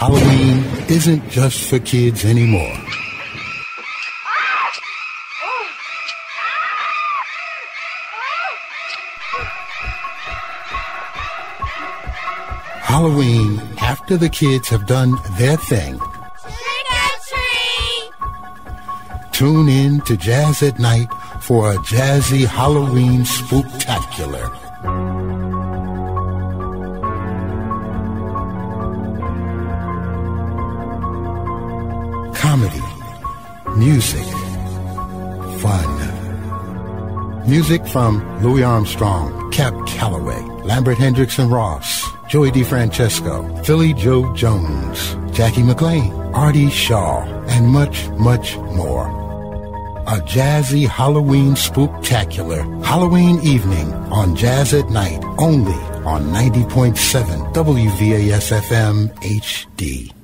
Halloween isn't just for kids anymore. Halloween, after the kids have done their thing, trick or treat! Tune in to Jazz at Night for a Jazzy Halloween Spooktacular. Comedy, music, fun. Music from Louis Armstrong, Cap Calloway, Lambert Hendrickson Ross, Joey DeFrancesco, Philly Joe Jones, Jackie McLean, Artie Shaw, and much, much more. A Jazzy Halloween Spooktacular, Halloween evening on Jazz at Night, only on 90.7 WVAS-FM HD.